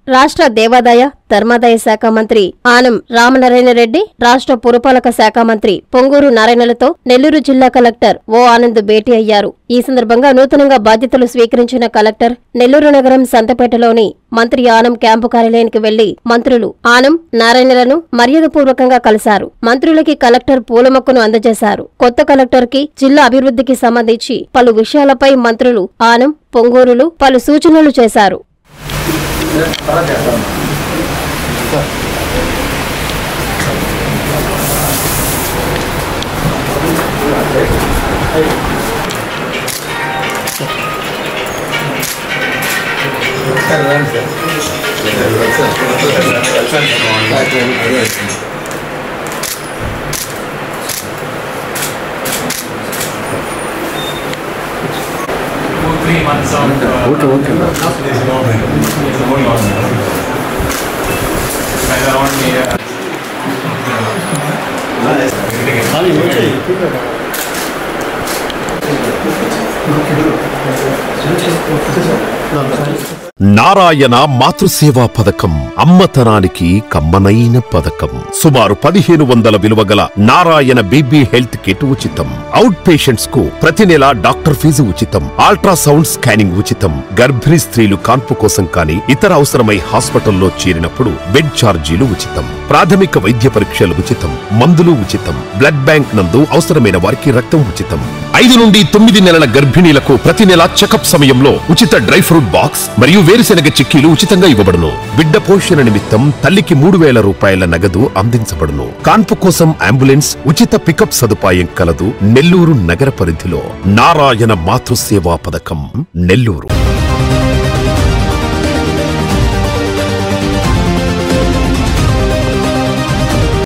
రాష్ట్ర దేవాదాయ ధర్మాదాయ శాఖ మంత్రి ఆనం రామనారాయణ రెడ్డి, రాష్ట్ర పురపాలక శాఖ మంత్రి పొంగూరు నారాయణలతో నెల్లూరు జిల్లా కలెక్టర్ ఓ ఆనంద్ భేటీ అయ్యారు. ఈ సందర్భంగా నూతనంగా బాధ్యతలు స్వీకరించిన కలెక్టర్ నెల్లూరు నగరం సంతపేటలోని మంత్రి ఆనం క్యాంపు కార్యాలయానికి వెళ్లి మంత్రులు ఆనం, నారాయణలను మర్యాదపూర్వకంగా కలిశారు. మంత్రులకి కలెక్టర్ పూలమొక్కను అందజేశారు. కొత్త కలెక్టర్ కి జిల్లా అభివృద్ధికి సంబంధించి పలు విషయాలపై మంత్రులు ఆనం, పొంగూరులు పలు సూచనలు చేశారు. నారాయణ మాతృసేవా పథకం అమ్మతనానికి కమ్మనైన పథకం. సుమారు 1500 విలువ గల నారాయణ బేబీ హెల్త్ కిట్ ఉచితం. అవుట్ పేషెంట్స్ కు ప్రతి నెల డాక్టర్ ఫీజు ఉచితం. అల్ట్రాసౌండ్ స్కానింగ్ ఉచితం. గర్భిణీ స్త్రీలు కాన్పు కోసం కానీ ఇతర అవసరమై హాస్పిటల్లో చేరినప్పుడు బెడ్ ఛార్జీలు ఉచితం. ప్రాథమిక వైద్య పరీక్షలు ఉచితం. మందులు ఉచితం. బ్లడ్ బ్యాంక్ నందు అవసరమైన వారికి రక్తం ఉచితం. 5 నుండి 9 నెలల గర్భిణీలకు ప్రతి నెల చెకప్ సమయంలో ఉచిత డ్రై ఫ్రూట్ బాక్స్ మరియు వేరుశెనగ చిక్కీలు ఉచితంగా ఇవ్వబడును. బిడ్డ పోషణ నిమిత్తం తల్లికి 3000 రూపాయల నగదు అందించబడును. కాన్పు కోసం అంబులెన్స్ ఉచిత పికప్ సదుపాయం కలదు. నెల్లూరు నగర పరిధిలో నారాయణ మాతృసేవా పథకం నెల్లూరు.